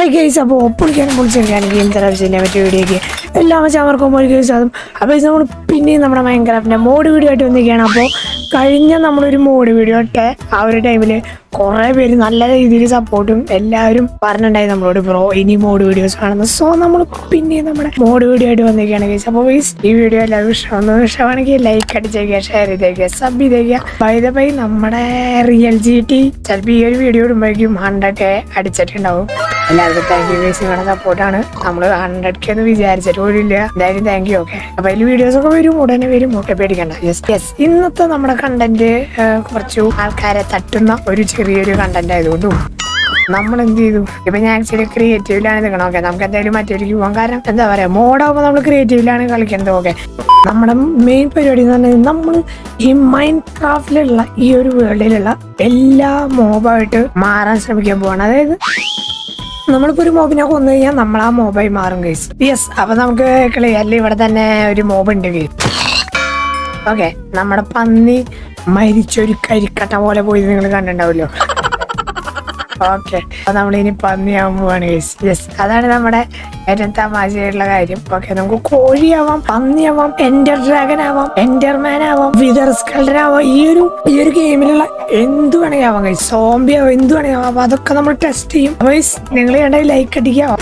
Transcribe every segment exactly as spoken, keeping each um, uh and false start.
Hi guys, അപ്പോൾ ഒപ്പിടിക്കാനും പൊളിച്ചെടുക്കാനും game തെറാപ്പിച്ചില്ല മറ്റു വീഡിയോയ്ക്ക് എല്ലാ മച്ചാവർക്കും ഒരു കേസ് അതും അപ്പോൾ ഇത് നമ്മൾ പിന്നെയും നമ്മുടെ മൈൻക്രാഫ്റ്റിൻ്റെ മോഡ് വീഡിയോ ആയിട്ട് വന്നിരിക്കുകയാണ്. അപ്പോൾ കഴിഞ്ഞ നമ്മളൊരു മോഡ് വീഡിയോ ഇട്ട് ആ ഒരു ടൈമിൽ കുറേ പേര് നല്ല രീതിയിൽ സപ്പോർട്ടും എല്ലാവരും പറഞ്ഞിട്ടുണ്ടായി നമ്മളോട് ബ്രോ ഇനി മോഡ് വീഡിയോസ് കാണുന്നത്. സോ നമ്മൾ പിന്നെയും നമ്മുടെ മോഡ് വീഡിയോ ആയിട്ട് വന്നിരിക്കുകയാണ് ഗൈസ്. അപ്പോൾ ഗൈസ് ഈ വീഡിയോ എല്ലാവരും ഇഷ്ടമാണെന്ന് ഇഷ്ടമാണെങ്കിൽ ലൈക്ക് അടിച്ചേക്കുക, ഷെയർ ചെയ്തേക്കുക, സബ് ചെയ്തേക്കുക. ബൈ ദ ബൈ നമ്മുടെ റിയൽ ജി ടി ചിലപ്പോൾ ഈ ഒരു വീഡിയോ ഇടുമ്പോഴേക്കും ഹൺഡ്രഡ് കെ അടിച്ചിട്ടുണ്ടാവും. എല്ലാവർക്കും താങ്ക് യു ഗൈസ്, നിങ്ങളുടെ സപ്പോർട്ടാണ്. നമ്മൾ ഹൺഡ്രഡ് കെ എന്ന് വിചാരിച്ചിട്ട് പോലും ഇല്ല. എന്തായാലും താങ്ക് യു. ഓക്കെ, അപ്പൊ അതിൽ വീഡിയോസ് ഒക്കെ വരും, ഉടനെ വരും. ഓക്കെ, പേടിക്കണ്ട. യെസ് യെസ് ഇന്നത്തെ നമ്മുടെ കണ്ടന്റ് കുറച്ചു ആൾക്കാരെ തട്ടുന്ന ഒരു ചെറിയൊരു കണ്ടന്റ് ആയതുകൊണ്ടും നമ്മൾ എന്ത് ചെയ്തു, ഇപ്പൊ ഞാൻ ആക്ച്വലി ക്രിയേറ്റീവിലാണ് നിൽക്കണം. ഓക്കെ, നമുക്ക് എന്തായാലും മറ്റേക്ക് പോകാം. കാരണം എന്താ പറയാ, മോഡാകുമ്പോൾ നമ്മൾ ക്രിയേറ്റീവിലാണ് കളിക്കുന്നത്. ഓക്കെ, നമ്മുടെ മെയിൻ പരിപാടി എന്ന് പറഞ്ഞാൽ നമ്മൾ ഈ മൈൻഡ് ക്രാഫ്റ്റിലുള്ള ഈ ഒരു വേൾഡിലുള്ള എല്ലാ മോബായിട്ട് മാറാൻ ശ്രമിക്കാൻ പോവാണ്. അതായത് നമ്മളിപ്പോ ഒരു മോബിനെ കൊന്നു കഴിഞ്ഞാൽ നമ്മൾ ആ മോബായി മാറും ഗൈസ്. യെസ്, അപ്പൊ നമുക്ക് കളിയല്ല ഇവിടെ തന്നെ ഒരു മോബ് ഉണ്ട് ഗൈസ്. ഓക്കെ, നമ്മുടെ പന്നി മരിച്ചൊരു കരിക്കട്ട പോലെ പോയി നിങ്ങൾ കണ്ടിട്ടുണ്ടാവുമല്ലോ. ഓക്കെ, അപ്പൊ നമ്മളിനി പന്നിയാവാൻ പോവാണ് ഗൈസ്. യെസ്, അതാണ് നമ്മുടെ ഏറ്റവും തമാശയായിട്ടുള്ള കാര്യം. ഓക്കെ, നമുക്ക് കോഴിയാവാം, പന്നിയാവാം, എൻഡർ ഡ്രാഗൺ ആവാം, എൻഡർമാൻ ആവാം, വിതർ സ്കൾഡൻ ആവാം. ഈ ഒരു ഈ ഒരു ഗെയിമിലുള്ള എന്ത് വേണമെങ്കിൽ ആവാം ഗൈസ്. സോംബി ആവാം, എന്ത് വേണമെങ്കിൽ ആവാം. അപ്പൊ അതൊക്കെ നമ്മൾ ടെസ്റ്റ് ചെയ്യും. അപ്പൊ ഗൈസ് നിങ്ങൾ കണ്ടാൽ ലൈക്ക് അടിക്കാം.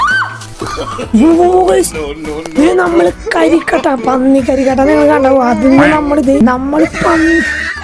നമ്മള് കരിക്കട്ട, പന്നി കരിക്കട്ട നിങ്ങൾ കണ്ടാവും. അതിന് നമ്മളിത് നമ്മൾ പന്നി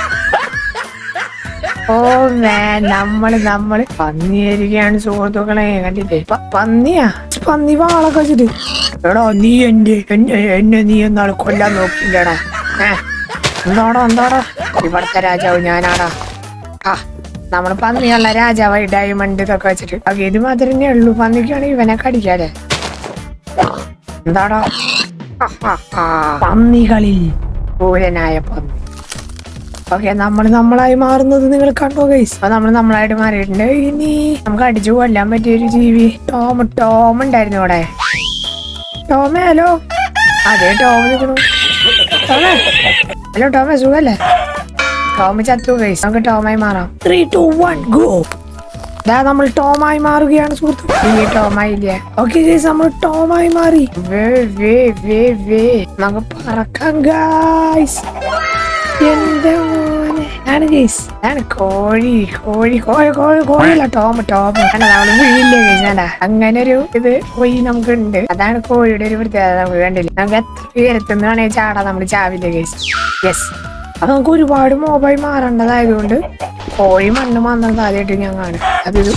ഓ മാൻ നമ്മള് നമ്മള് പന്നിയായിരിക്കാണ് സുഹൃത്തുക്കളെ. കണ്ടില്ലേ പന്നിയാ, പന്നി വാളൊക്കെ വെച്ചിട്ട് എടാ നീ എന്റെ എന്നെ നീ എന്നാൾ കൊല്ലാൻ നോക്കില്ലടാ. ഏഹ് എന്താടാ എന്താടാ ഇവിടത്തെ രാജാവ് ഞാനാടാ. ആ നമ്മള് പന്നിയുള്ള രാജാവായി ഡയമണ്ട് ഇതൊക്കെ വെച്ചിട്ട്. ഓക്കെ, ഇത് മാത്രമേ തന്നെ ഉള്ളൂ. പന്നിക്കാണ് ഇവനെ കടിക്കാതെ. എന്താടാ പന്നികളിൽ പൂരനായ പന്നി. ഓക്കെ, നമ്മൾ നമ്മളായി മാറുന്നത് നിങ്ങൾ കണ്ടോ ഗൈസ്. അപ്പൊ നമ്മൾ നമ്മളായിട്ട് മാറിയിട്ടുണ്ട്. ഇനി നമുക്ക് അടിച്ചു കൊല്ലാൻ പറ്റിയൊരു ജീവി ടോം ടോം ഉണ്ടായിരുന്നു ഇവിടെ. ടോമേ ഹലോ. അതെ ടോം നിൽക്കണു. ടോമേ ഹലോ, ടോമേ സുഖല്ലേ? ടോം ചത്തു ഗൈസ്. നമുക്ക് ടോമായി മാറാം. Three two one go. ഇതാ നമ്മൾ ടോമായി മാറുകയാണ് സുഹൃത്തു. ഇനി ടോമായില്ലേ? ഓക്കെ ഗൈസ്, നമ്മൾ ടോമായി മാറി. വേ വേ വേ വേ നമുക്ക് പറക്കാം ഗൈസ്. എന്റെ മോനെ ആണ് ഗൈസ്, ആണ് കോഴി കോഴി കോഴി കോഴി കോഴിയല്ല ടോം ടോം. നമ്മള് വീഴില്ലേ ഗൈസ്. അങ്ങനെ ഒരു ഇത് കോഴി നമുക്ക് ഉണ്ട്. അതാണ് കോഴിയുടെ ഒരു പ്രത്യേകത. നമുക്ക് കണ്ടില്ല, നമുക്ക് എത്ര ഉയരത്തുനിന്ന് വേണേ ചാടാ, നമ്മള് ചാവില്ലേ ഗൈസ്. യെസ്, അപ്പൊ നമുക്ക് ഒരുപാട് മോബായി മാറേണ്ടതായതുകൊണ്ട് കോഴി മണ്ണ് വന്നത് ആദ്യമായിട്ട് ഞാൻ കാണും. അതൊരു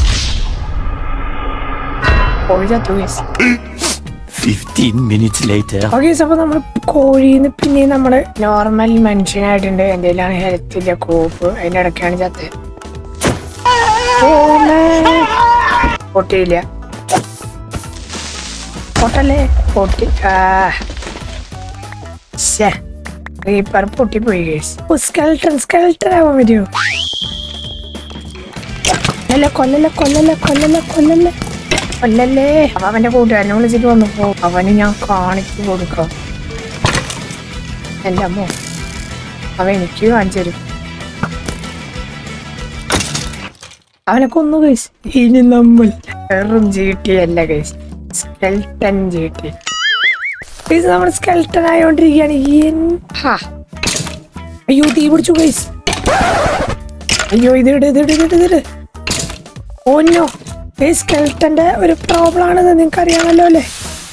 കോഴി ചത്തു guys. fifteen minutes later. Okay, അപ്പൊ നമ്മള് കോഴിന്ന് പിന്നെ നമ്മള് നോർമൽ മനുഷ്യനായിട്ടുണ്ട്. എന്തെങ്കിലും ഹെൽത്തിന്റെ കോപ്പ് അതിന്റെ ഇടയ്ക്കാണ് ചത്ത്. പൊട്ടിയില്ല, പൊട്ടല്ലേ പൊട്ടി. റീപ്പർ പൊട്ടിപ്പോയി ഗൈസ്. സ്കെൽട്ടൺ സ്കെൽട്ടൺ ആവാൻ പറ്റുമോ? കൊല്ലല്ലേ കൊല്ലല്ലേ കൊല്ലല്ലേ കൊല്ലല്ലേ കൊല്ലല്ലേ കൊല്ലല്ലേ. അപ്പൊ അവന്റെ കൂട്ടുകാരനെ വിളിച്ചിട്ട് വന്നപ്പോ അവന് ഞാൻ കാണിച്ചു കൊടുക്കാം. എന്റെ അമ്മോ, അവ എനിക്ക് കാണിച്ചു തരും. അവനെ കൊന്നു ഗൈസ്. ഇനി നമ്മൾ വെറും ജി ടി അല്ല guys, skeleton G T. Guys നമ്മൾ സ്കെൽട്ടൻ ആയോണ്ടിരിക്കുകയാണ്. അയ്യോ തീ പിടിച്ചു ഗൈസ്. അയ്യോ ഇത് ഇട് ഇത് ഇട് ഇത് ഇട്. ഓന്നോ, ഈ സ്കെൽട്ടന്റെ ഒരു പ്രോബ്ലം ആണെന്ന് നിങ്ങൾക്ക് അറിയാമല്ലോ അല്ലേ.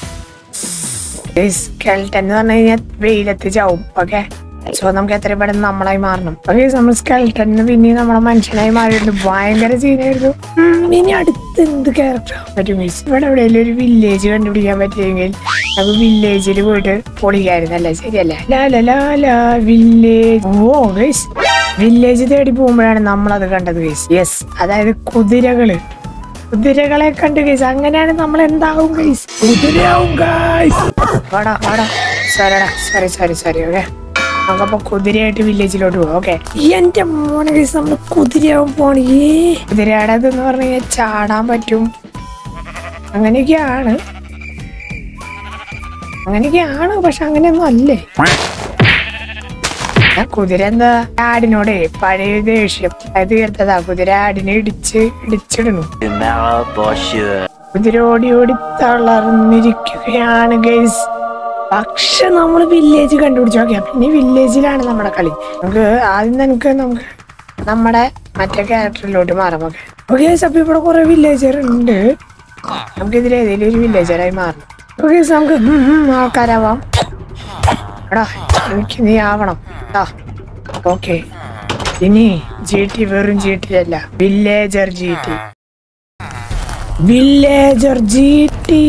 സ്കെൽട്ടൻ എന്ന് പറഞ്ഞു കഴിഞ്ഞാൽ വെയിലത്ത് ചാവും. ഓക്കെ, സോ നമുക്ക് എത്രയും പെട്ടെന്ന് നമ്മളായി മാറണം. ഓക്കെ, നമ്മൾ സ്കെൽട്ടന് പിന്നെ നമ്മളെ മനുഷ്യനായി മാറിയിട്ടുണ്ട്. ഭയങ്കര സീനായിരുന്നു. ഇനി അടുത്ത് എന്ത് ക്യാരക്ടർ ആവാൻ പറ്റും ഗൈസ്? ഇവിടെ എവിടെയെങ്കിലും ഒരു വില്ലേജ് കണ്ടുപിടിക്കാൻ പറ്റിയെങ്കിൽ നമുക്ക് വില്ലേജിൽ പോയിട്ട് പൊളിക്കായിരുന്നല്ലേ, ശരിയല്ലേ? ലാ ലാ ലാ വില്ലേജ്. ഓ ഗൈസ്, വില്ലേജ് തേടി പോകുമ്പോഴാണ് നമ്മളത് കണ്ടത് ഗൈസ്. യെസ്, അതായത് കുതിരകള് കുതിരകളെ കണ്ടു ഗൈസ്. അങ്ങനെയാണ് നമ്മൾ എന്താവും ഗൈസ്, കുതിരയാവും ഗൈസ്. വാടാ വാടാ സോറിടാ സോറി സോറി സോറി ഓക്കെ, നമുക്കപ്പോ കുതിരയായിട്ട് വില്ലേജിലോട്ട് പോവാം. ഓക്കെ, എന്റെ മോനെ ഗൈസ്, നമ്മള് കുതിരയാവും പോണേ. കുതിരയുടെ ഇതെന്ന് പറഞ്ഞു കഴിഞ്ഞാൽ ചാടാൻ പറ്റും. അങ്ങനെയൊക്കെയാണ് അങ്ങനെയൊക്കെയാണ് പക്ഷെ അങ്ങനെയൊന്നും അല്ലേ. കുതിര എന്താ ആടിനോടെ പഴയ ദേഷ്യം അത് തീർത്തതാ. കുതിര ആടിനെ ഇടിച്ച് ഇടിച്ചിടുന്നു. ഇതിരോടി ഓടി തളർന്നിരിക്കുകയാണ് ഗൈസ്. പക്ഷെ നമ്മൾ വില്ലേജ് കണ്ടുപിടിച്ചു. ഓക്കെ, പിന്നെ വില്ലേജിലാണ് നമ്മുടെ കളി. നമുക്ക് ആദ്യം നമുക്ക് നമുക്ക് നമ്മുടെ മറ്റേ ക്യാരക്ടറിലോട്ട് മാറാം. ഓക്കെ ഓക്കെ അപ്പൊ ഇവിടെ കുറെ വില്ലേജർ ഉണ്ട്. നമുക്ക് ഇതിൽ ഏതെങ്കിലും ഒരു വില്ലേജറായി മാറണം. ഓക്കെ നമുക്ക് ആൾക്കാരാവാം. എടാ എനിക്ക് നീ ആവണം. ആ ഓക്കെ, ഇനി ജി ടി വെറും ജി ടി അല്ല, villager G T. Villager G T.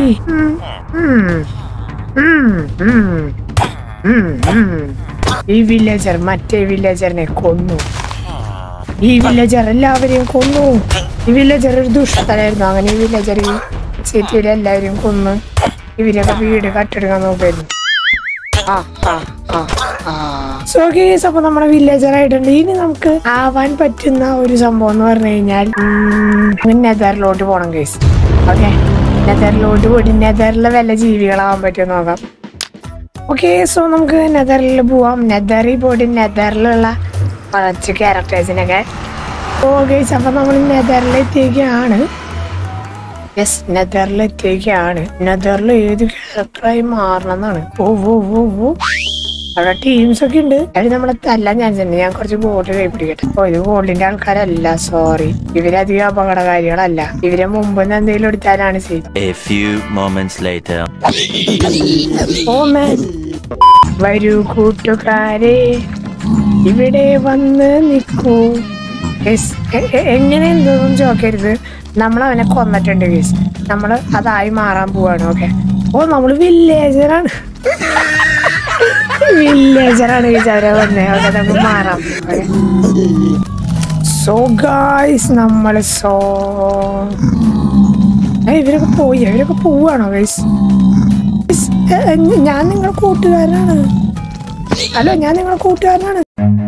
ഈ വില്ലേജർ മറ്റേ വില്ലേജറിനെ കൊന്നു. ഈ വില്ലേജർ എല്ലാവരെയും കൊന്നു. ഈ വില്ലേജർ ഒരു ദുഷ്ടനായിരുന്നു. അങ്ങനെ ഈ വില്ലേജർ ഈ സിറ്റിയിൽ എല്ലാവരെയും കൊന്ന് ഇവരൊക്കെ വീട് കട്ടെടുക്കാൻ നോക്കായിരുന്നു. ആ ആ ആ ആ സോ ഗൈസ്, അപ്പൊ നമ്മുടെ വില്ലേജർ ആയിട്ടുണ്ട്. ഇനി നമുക്ക് ആവാൻ പറ്റുന്ന ഒരു സംഭവം എന്ന് പറഞ്ഞു കഴിഞ്ഞാൽ നെതറിലോട്ട് പോണം ഗൈസ്. ഓക്കെ, നെതറിലോട്ട് പോയിട്ട് നെതറിലെ വല്ല ജീവികളാവാൻ പറ്റുമോ നോക്കാം. ഓക്കെ സോ നമുക്ക് നെതറിൽ പോവാം. നെതറിൽ പോയിട്ട് നെതറിലുള്ള കുറച്ച് ക്യാരക്ടേഴ്സിനൊക്കെ. ഓ ഗൈസ്, അപ്പൊ നമ്മൾ നെതറിലെത്തിയൊക്കെയാണ്. യെസ്, നെതറിലെത്തിയൊക്കെയാണ്. നെതറിൽ ഏത് ക്യാരക്ടറായി മാറണം എന്നാണ്. ഓ ഓ ഓ ഓ അവിടെ ടീംസ് ഒക്കെ ഉണ്ട്. അതിന് നമ്മളെ തല്ലാൻ ചാൻസ് ഉണ്ട്. ഞാൻ കുറച്ച് ഗോൾഡ് കൈപ്പിടിക്കട്ടെ. ഓ ഇത് ഗോൾഡിന്റെ ആൾക്കാരല്ല, സോറി. ഇവരധികം അപകടകാരികളല്ല. ഇവരെ മുമ്പ് എന്തെങ്കിലും എടുത്താലാണ് ശരി. ഓ മാൻ, വരൂ കൂട്ടുകാരെ, ഇവിടെ വന്ന് നിൽക്കൂ. എങ്ങനെ എന്തോന്നും ചോക്കരുത്, നമ്മളവനെ കൊന്നിട്ടുണ്ട് ഗൈസ്. നമ്മള് അതായി മാറാൻ പോവാണ്. ഓക്കെ, ഓ നമ്മള് വില്ലേജറാണ്. വില്ലേജറാണ് ഗൈസ്, അവരെ വന്നേ. ഓക്കെ, നമുക്ക് മാറാം. സോ ഗൈസ്, നമ്മള് സോ ഇവരൊക്കെ പോയി. ഇവരൊക്കെ പോവാണോ ഗൈസ്? ഞാൻ നിങ്ങളുടെ കൂട്ടുകാരനാണ്. ഹലോ, ഞാൻ നിങ്ങളുടെ കൂട്ടുകാരനാണ്.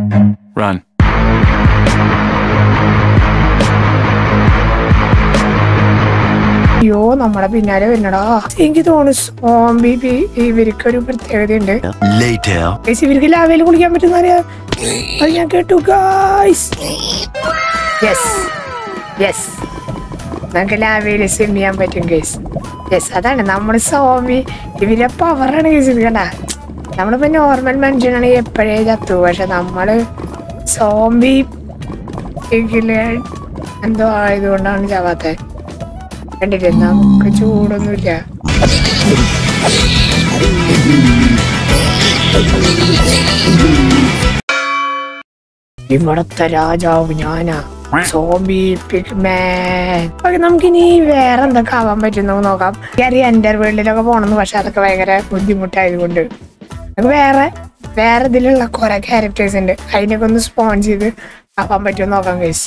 അയ്യോ, നമ്മളെ പിന്നാലെ വരുന്നടാ. എനിക്ക് തോന്നുന്നു സോംബി ഇവർക്കൊരു പ്രത്യേകതയുണ്ട്. ഇവർക്ക് ലാവയിൽ കുളിക്കാൻ പറ്റുന്ന അറിയാം. അത് ഞാൻ കേട്ടു ഗൈസ്. യെസ് യെസ്, നമുക്ക് ലാവയിൽ സ്വിം ചെയ്യാൻ പറ്റും ഗൈസ്. യെസ്, അതാണ് നമ്മൾ സോംബി. ഇവരെ പവറാണ് ഗൈസ്. ഇത് കണ്ട, നമ്മളിപ്പോ നോർമൽ മനുഷ്യനാണെങ്കിൽ എപ്പോഴേ ചത്തു. പക്ഷെ നമ്മള് സോംബി എന്തോ ആയതുകൊണ്ടാണ് ചാവാത്ത. കണ്ടില്ലേ, നമുക്ക് ചൂടൊന്നുമില്ല. ഇവിടത്തെ രാജാവ് ഞാനാ, സോംബി പിഗ്മാൻ. ഓക്കെ, നമുക്കിനി വേറെ എന്തൊക്കെ ആവാൻ പറ്റുന്ന നോക്കാം. അറിയാം എൻ്റർ വേൾഡിലൊക്കെ പോകണമെന്ന്, പക്ഷെ അതൊക്കെ ഭയങ്കര ബുദ്ധിമുട്ടായതുകൊണ്ട് നമുക്ക് വേറെ വേറെ ഇതിലുള്ള കുറെ ക്യാരക്ടേഴ്സ് ഉണ്ട്. അതിനൊക്കെ ഒന്ന് സ്പോൺ ചെയ്ത് ആവാൻ പറ്റുമോ നോക്കാം ഗൈസ്.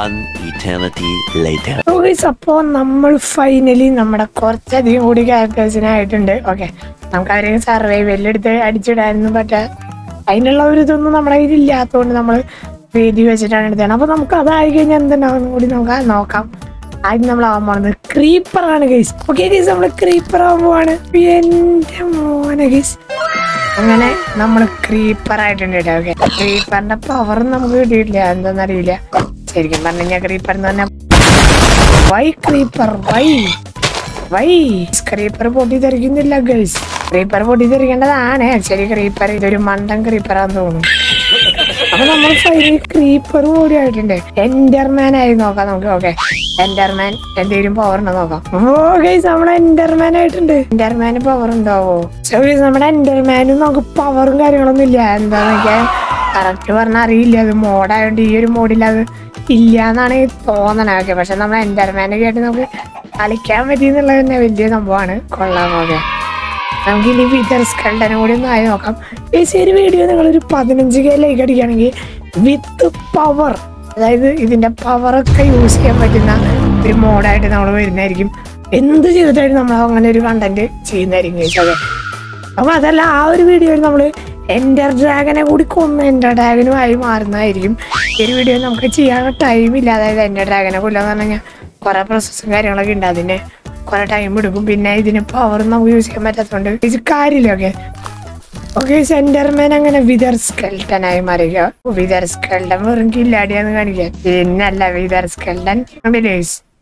അപ്പോ നമ്മൾ ഫൈനലി നമ്മുടെ കുറച്ചധികം കൂടി ക്യാരക്ടേഴ്സിനായിട്ടുണ്ട്. ഓക്കെ, നമുക്ക് ആരെയും സർവൈവൽ എടുത്ത് അടിച്ചിടാനൊന്നും പറ്റാ. അതിനുള്ള ഒരു ഇതൊന്നും നമ്മുടെ കയ്യിൽ ഇല്ലാത്തതുകൊണ്ട് നമ്മൾ വേദി വെച്ചിട്ടാണ് എടുത്തത്. അപ്പൊ നമുക്ക് അതായി കഴിഞ്ഞാൽ എന്തുണ്ടാവും കൂടി നമുക്ക് നോക്കാം. ആദ്യം നമ്മൾ ആവാൻ പോണത് ക്രീപ്പറാണ് ഗൈസ്. ഓക്കെ ഗൈസ്, നമ്മള് ക്രീപ്പർ ആവാൻ പോവാണ്. എന്റെ മോനെ ഗൈസ്, അങ്ങനെ നമ്മൾ ക്രീപ്പർ ആയിട്ടുണ്ട്. ഓക്കെ, ക്രീപ്പറിന്റെ പവർ നമുക്ക് കിട്ടിയിട്ടില്ല, എന്താന്നറിയില്ല. ശരിക്കും പറഞ്ഞു കഴിഞ്ഞാൽ ക്രീപ്പർ എന്ന് പറഞ്ഞാൽ why creeper why why creeper പൊട്ടിത്തെറിക്കുന്നില്ല ഗൈസ്. ക്രീപ്പർ പൊട്ടിത്തെറിക്കേണ്ടതാണ് ആക്ച്വലി. ക്രീപ്പർ ഇതൊരു മണ്ടൻ ക്രീപ്പറാന്ന് തോന്നുന്നു. അപ്പൊ നമ്മൾ ഫൈനലി ക്രീപ്പർ കൂടി ആയിട്ടുണ്ട്. എൻഡർമാൻ ആയി നോക്കാം നമുക്ക്. ഓക്കെ, എൻഡർമാൻ എന്തെങ്കിലും പവർ ഉണ്ടോ നോക്കാം. ഓ ഗൈസ്, നമ്മളെ എൻഡർമാൻ ആയിട്ടുണ്ട്. എൻഡർമാന് പവർ ഉണ്ടാവോ? സോ ഗൈസ്, നമ്മുടെ എൻഡർമാനും നമുക്ക് പവറും കാര്യങ്ങളൊന്നും ഇല്ല. എന്താന്ന് വെച്ചാൽ കറക്റ്റ് പറഞ്ഞാൽ അറിയില്ല. അത് മോഡായോണ്ട് ഈ ഒരു മോഡിൽ അത് ഇല്ല എന്നാണ് തോന്നണേ. ഓക്കെ, പക്ഷെ നമ്മളെ എൻഡർമാനൊക്കെ ആയിട്ട് നമുക്ക് കളിക്കാൻ പറ്റിയെന്നുള്ളത് തന്നെ വലിയ സംഭവമാണ്. കൊള്ളാം. ഓക്കെ, നമുക്ക് ഇനി വിതർ സ്കൾഡനും കൂടി ഒന്ന് ആയി നോക്കാം. ഈ ഒരു വീഡിയോ നിങ്ങളൊരു പതിനഞ്ച് കെ ലൈക്ക് അടിക്കുകയാണെങ്കിൽ വിത്ത് പവർ, അതായത് ഇതിന്റെ പവറൊക്കെ യൂസ് ചെയ്യാൻ പറ്റുന്ന ഒരു മോഡായിട്ട് നമ്മൾ വരുന്നതായിരിക്കും. എന്ത് ചെയ്തിട്ടായിട്ട് നമ്മൾ അങ്ങനെ ഒരു കണ്ടന്റ് ചെയ്യുന്നതായിരിക്കും ചോദിച്ചത്. അപ്പൊ അതല്ല, ആ ഒരു വീഡിയോയിൽ നമ്മൾ എൻഡർ ഡ്രാഗനെ കൂടി കൊന്ന് എൻഡർ ഡ്രാഗനുമായി മാറുന്നതായിരിക്കും. ഈ ഒരു വീഡിയോ നമുക്ക് ചെയ്യാനുള്ള ടൈമില്ല. അതായത് എൻഡർ ഡ്രാഗനെ കൊല്ലാന്ന് പറഞ്ഞു കഴിഞ്ഞാൽ കുറെ പ്രോസസ്സും കാര്യങ്ങളൊക്കെ ഉണ്ട്. അതിന് കുറെ ടൈം എടുക്കും. പിന്നെ ഇതിന് പവർ നമുക്ക് യൂസ് ചെയ്യാൻ പറ്റാത്തതുകൊണ്ട് ഇത് കാര്യമില്ല. ഓക്കെ ഓക്കെ സെന്റർമാൻ അങ്ങനെ വിതർ സ്കെൽട്ടനായി മാറിയ വിതർ സ്കെൽട്ടൻ വെറും കില്ലാടിയാന്ന് കാണിക്കാം. പിന്നല്ല വിതർ സ്കെൽട്ടൻ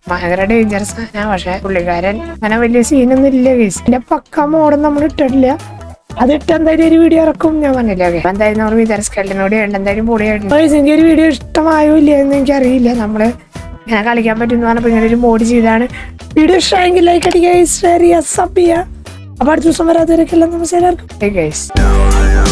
ഭയങ്കര ഡേഞ്ചറസ് ആണ്. പക്ഷെ പുള്ളിക്കാരൻ അങ്ങനെ വലിയ സീനൊന്നും ഇല്ല ഗൈസ്. എന്റെ പക്ക മോഡും നമ്മൾ ഇട്ടിട്ടില്ല. അതിട്ട് എന്തായാലും ഒരു വീഡിയോ ഇറക്കും ഞാൻ പറഞ്ഞില്ല. അപ്പൊ എന്തായാലും നമ്മൾ വിചാര സ്കെല്ലിനോട് എന്തായാലും പൊളിയായിട്ടുണ്ട്. എനിക്ക് ഒരു വീഡിയോ ഇഷ്ടമായോ ഇല്ല എന്ന് എനിക്കറിയില്ല. നമ്മള് ഇങ്ങനെ കളിക്കാൻ പറ്റുമെന്ന് പറഞ്ഞപ്പോൾ ഇങ്ങനെ ഒരു മോഡ് ചെയ്താണ്. വീഡിയോ ഇഷ്ടമായെങ്കിൽ ലൈക്ക് അടിക്കുക, ഷെയർ ചെയ്യുക, സബ് ചെയ്യുക. അപ്പൊ അടുത്ത ദിവസം വരാത്തവരൊക്കെ എല്ലാം നമസ്കാരം ഗൈസ്.